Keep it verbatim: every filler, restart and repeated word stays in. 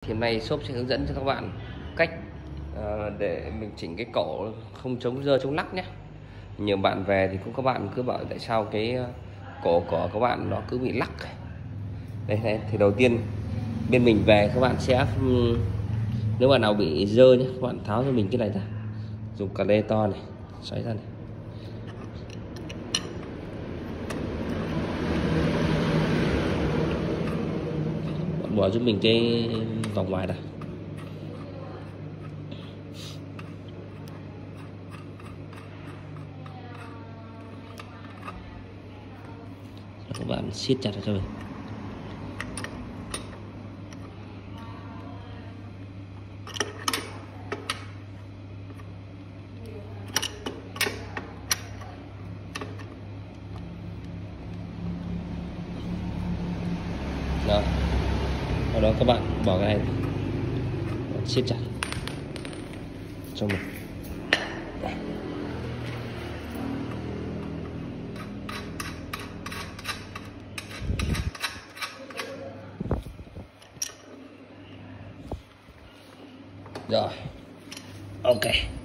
thì hôm nay shop sẽ hướng dẫn cho các bạn cách uh, để mình chỉnh cái cổ không chống rơ chống lắc nhé. Nhiều bạn về thì cũng các bạn cứ bảo tại sao cái cổ của các bạn nó cứ bị lắc. Đây, đây thì đầu tiên bên mình về các bạn sẽ, nếu bạn nào bị rơ nhé, các bạn tháo cho mình cái này ra, dùng cà lê to này xoáy ra này. Bạn bỏ giúp mình cái vòng ngoài này. Các bạn siết chặt cho mình. Đó. Sau đó các bạn bỏ cái này, bạn siết chặt cho mình. Rồi, ok.